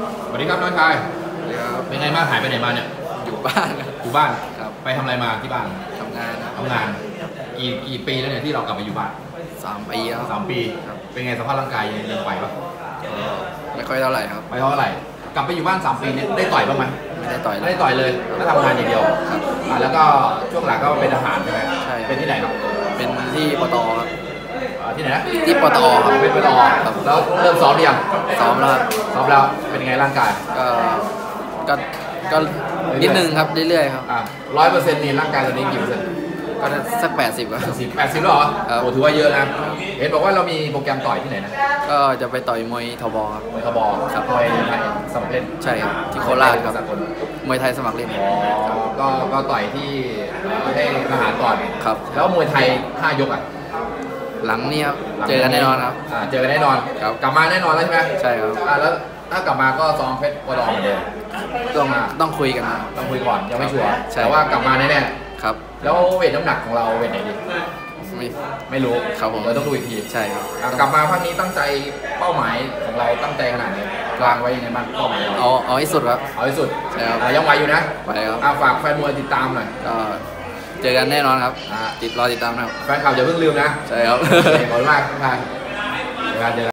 สวัสดีครับน้องชายเป็นไงบ้างหายไปไหนมาเนี่ยอยู่บ้านครับอยู่บ้านครับไปทำอะไรมาที่บ้านทำงานทำงานกี่ปีแล้วเนี่ยที่เรากลับมาอยู่บ้าน 3 ปีครับ 3 ปีเป็นไงสภาพร่างกายยังไหวปะไม่ค่อยเท่าไหร่ครับไม่เท่าไหร่กลับไปอยู่บ้าน3 ปีนี้ได้ต่อยบ้างไหมไม่ได้ต่อยไม่ได้ต่อยเลยก็ทำงานอย่างเดียวแล้วก็ช่วงหลังก็เป็นทหารใช่ไหมใช่เป็นที่ไหนครับเป็นที่ปตครับที่ไหนนะที่ปตครับเป็นปตแล้วเริ่มซ้อมหรือยังซ้อมแล้วซ้อมแล้วเป็นยังไงร่างกายก็นิดนึงครับเรื่อยๆครับ 100%นี่ร่างกายตอนนี้กี่เปอร์เซ็นต์ก็สัก80ครับ 80แล้วเหรอโอ้ถือว่าเยอะนะเห็นบอกว่าเรามีโปรแกรมต่อยที่ไหนนะก็จะไปต่อยมวยทบครับมวยทบครับมวยไทยสมัครเล่นใช่ครับที่โคราชครับมวยไทยสมัครเล่นก็ต่อยที่ให้ทหารก่อนครับแล้วมวยไทย5 ยกอ่ะหลังนี้ครับเจอกันแน่นอนครับเจอกันแน่นอนกลับมาแน่นอนแล้วใช่ไหมใช่ครับแล้วถ้ากลับมาก็ซ้อมเพชรปตเหมือนเดิมต้องคุยกันต้องคุยก่อนยังไม่ชัวร์แต่ว่ากลับมาแน่ๆครับแล้วเวทน้ำหนักของเราเวทไหนดีไม่รู้ครับผมเราต้องดูอีกทีใช่ครับกลับมาครั้งนี้ตั้งใจเป้าหมายของเราตั้งใจขนาดไหนวางไว้ยังไงบ้างเป้าหมายเอาให้สุดครับเอาให้สุดใช่ครับยังไหวอยู่นะไหวครับฝากแฟนมวยติดตามหน่อยก็เจอกันแน่นอนครับรอติดตามนะครับแฟนคลับอย่าเพิ่งลืมนะใช่ครับขอบคุณมากทุกท่านเจอกัน